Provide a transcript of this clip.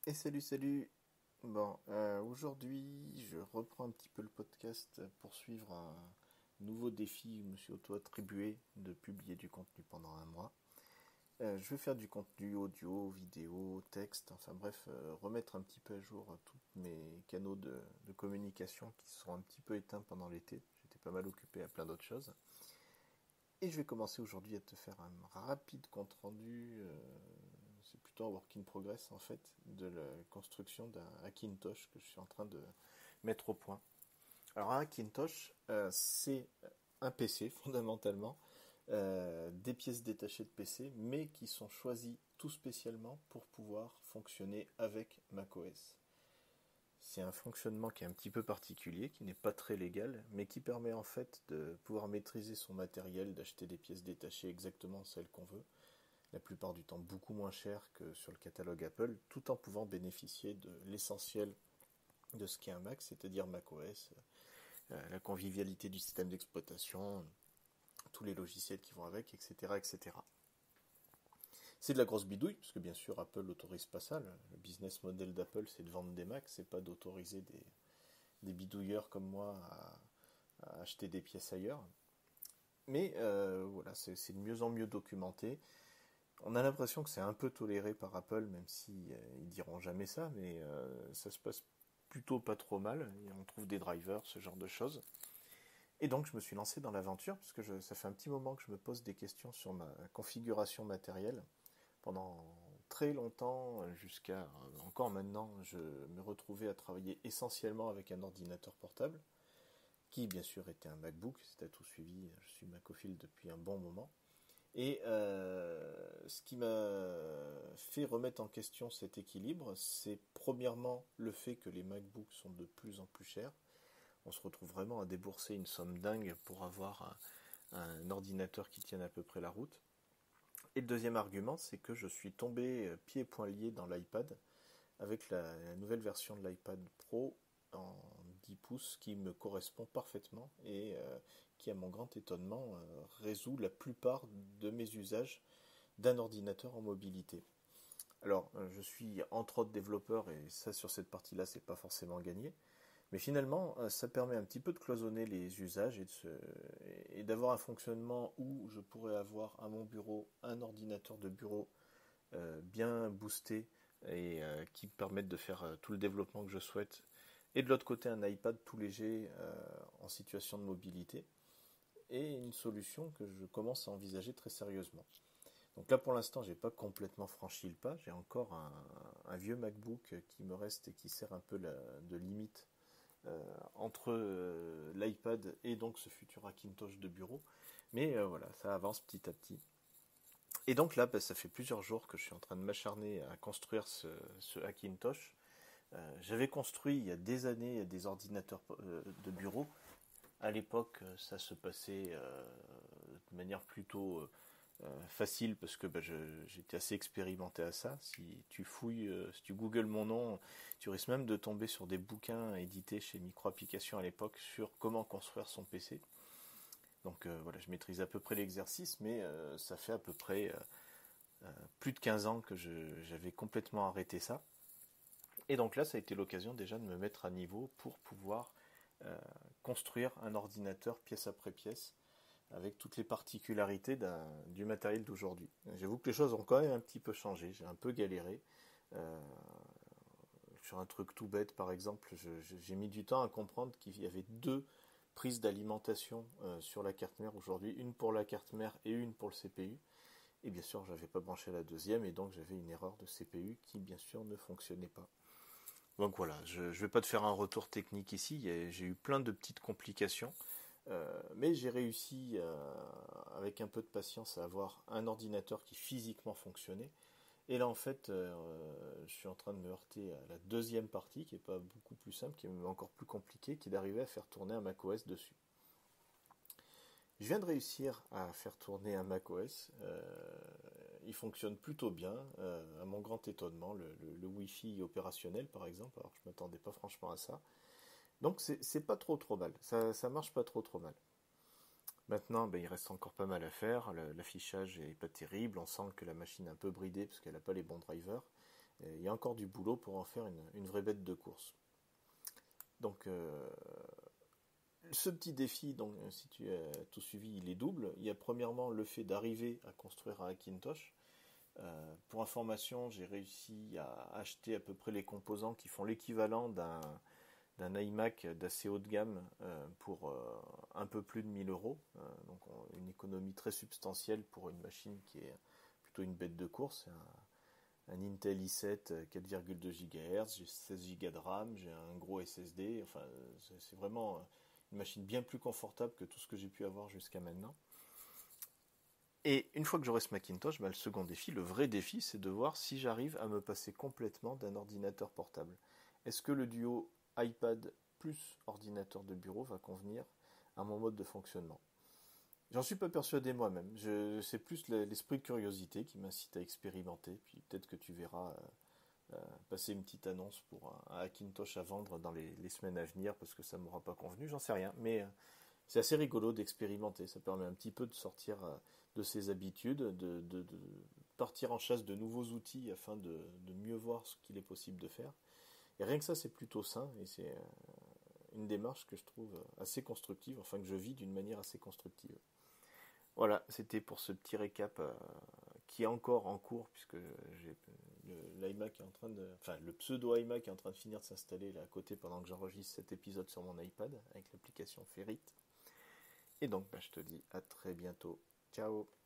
Et salut. Bon, aujourd'hui, je reprends un petit peu le podcast pour suivre un nouveau défi que je me suis auto-attribué de publier du contenu pendant un mois. Je vais faire du contenu audio, vidéo, texte, enfin bref, remettre un petit peu à jour tous mes canaux de communication qui se sont un petit peu éteints pendant l'été. J'étais pas mal occupé à plein d'autres choses. Et je vais commencer aujourd'hui à te faire un rapide compte rendu, c'est plutôt un work in progress en fait, de la construction d'un Hackintosh que je suis en train de mettre au point. Alors un Hackintosh, c'est un PC fondamentalement, des pièces détachées de PC, mais qui sont choisies tout spécialement pour pouvoir fonctionner avec macOS. C'est un fonctionnement qui est un petit peu particulier, qui n'est pas très légal, mais qui permet en fait de pouvoir maîtriser son matériel, d'acheter des pièces détachées exactement celles qu'on veut, la plupart du temps beaucoup moins chères que sur le catalogue Apple, tout en pouvant bénéficier de l'essentiel de ce qu'est un Mac, c'est-à-dire macOS, la convivialité du système d'exploitation, tous les logiciels qui vont avec, etc., etc. C'est de la grosse bidouille, parce que bien sûr Apple n'autorise pas ça. Le business model d'Apple, c'est de vendre des Macs, c'est pas d'autoriser des bidouilleurs comme moi à acheter des pièces ailleurs. Mais voilà, c'est de mieux en mieux documenté. On a l'impression que c'est un peu toléré par Apple, même si ils diront jamais ça, mais ça se passe plutôt pas trop mal. Et on trouve des drivers, ce genre de choses. Et donc je me suis lancé dans l'aventure, puisque ça fait un petit moment que je me pose des questions sur ma configuration matérielle. Pendant très longtemps, jusqu'à encore maintenant, je me retrouvais à travailler essentiellement avec un ordinateur portable, qui bien sûr était un MacBook, si tu as tout suivi, je suis macophile depuis un bon moment. Et ce qui m'a fait remettre en question cet équilibre, c'est premièrement le fait que les MacBooks sont de plus en plus chers. On se retrouve vraiment à débourser une somme dingue pour avoir un ordinateur qui tienne à peu près la route. Et le deuxième argument, c'est que je suis tombé pieds et poings liés dans l'iPad avec la nouvelle version de l'iPad Pro en 10 pouces qui me correspond parfaitement et qui, à mon grand étonnement, résout la plupart de mes usages d'un ordinateur en mobilité. Alors, je suis entre autres développeur et ça, sur cette partie-là, c'est pas forcément gagné. Mais finalement, ça permet un petit peu de cloisonner les usages et d'avoir un fonctionnement où je pourrais avoir à mon bureau un ordinateur de bureau bien boosté et qui me permettent de faire tout le développement que je souhaite. Et de l'autre côté, un iPad tout léger en situation de mobilité. Et une solution que je commence à envisager très sérieusement. Donc là, pour l'instant, j'ai pas complètement franchi le pas. J'ai encore un vieux MacBook qui me reste et qui sert un peu de limite entre l'iPad et donc ce futur Hackintosh de bureau. Mais voilà, ça avance petit à petit. Et donc là, bah, ça fait plusieurs jours que je suis en train de m'acharner à construire ce Hackintosh. J'avais construit il y a des années des ordinateurs de bureau. À l'époque, ça se passait de manière plutôt facile parce que bah, j'étais assez expérimenté à ça. Si tu fouilles, si tu googles mon nom, tu risques même de tomber sur des bouquins édités chez Microapplications à l'époque sur comment construire son PC. Donc voilà, je maîtrise à peu près l'exercice, mais ça fait à peu près plus de 15 ans que j'avais complètement arrêté ça. Et donc là, ça a été l'occasion déjà de me mettre à niveau pour pouvoir euh, construire un ordinateur pièce après pièce avec toutes les particularités du matériel d'aujourd'hui. J'avoue que les choses ont quand même un petit peu changé, j'ai un peu galéré. Euh, sur un truc tout bête, par exemple, j'ai mis du temps à comprendre qu'il y avait deux prises d'alimentation sur la carte mère aujourd'hui, une pour la carte mère et une pour le CPU. Et bien sûr, j'avais pas branché la deuxième et donc j'avais une erreur de CPU qui bien sûr ne fonctionnait pas. Donc voilà, je ne vais pas te faire un retour technique ici, j'ai eu plein de petites complications, mais j'ai réussi avec un peu de patience à avoir un ordinateur qui physiquement fonctionnait. Et là en fait, je suis en train de me heurter à la deuxième partie qui est pas beaucoup plus simple, qui est même encore plus compliquée, qui est d'arriver à faire tourner un macOS dessus. Je viens de réussir à faire tourner un macOS. Il fonctionne plutôt bien, à mon grand étonnement. Le Wi-Fi opérationnel, par exemple, alors je ne m'attendais pas franchement à ça. Donc c'est pas trop mal. Ça marche pas trop mal. Maintenant, ben, il reste encore pas mal à faire. L'affichage est pas terrible. On sent que la machine est un peu bridée parce qu'elle n'a pas les bons drivers. Et il y a encore du boulot pour en faire une vraie bête de course. Donc, ce petit défi, donc, si tu as tout suivi, il est double. Il y a premièrement le fait d'arriver à construire un Hackintosh. Pour information, j'ai réussi à acheter à peu près les composants qui font l'équivalent d'un iMac d'assez haut de gamme pour un peu plus de 1000 euros. Donc une économie très substantielle pour une machine qui est plutôt une bête de course. Un Intel i7 4,2 GHz, j'ai 16 Go de RAM, j'ai un gros SSD. Enfin, c'est vraiment une machine bien plus confortable que tout ce que j'ai pu avoir jusqu'à maintenant. Et une fois que j'aurai ce Macintosh, le second défi, le vrai défi, c'est de voir si j'arrive à me passer complètement d'un ordinateur portable. Est-ce que le duo iPad plus ordinateur de bureau va convenir à mon mode de fonctionnement? J'en suis pas persuadé moi-même. C'est plus l'esprit de curiosité qui m'incite à expérimenter. Puis peut-être que tu verras passer une petite annonce pour un Hackintosh à vendre dans les semaines à venir parce que ça m'aura pas convenu, j'en sais rien. Mais c'est assez rigolo d'expérimenter. Ça permet un petit peu de sortir de ses habitudes, de partir en chasse de nouveaux outils afin de mieux voir ce qu'il est possible de faire. Et rien que ça, c'est plutôt sain et c'est une démarche que je trouve assez constructive, enfin que je vis d'une manière assez constructive. Voilà, c'était pour ce petit récap qui est encore en cours puisque j'ai l'iMac est en train de, enfin le pseudo iMac est en train de finir de s'installer là à côté pendant que j'enregistre cet épisode sur mon iPad avec l'application Ferrite. Et donc je te dis à très bientôt. Ciao.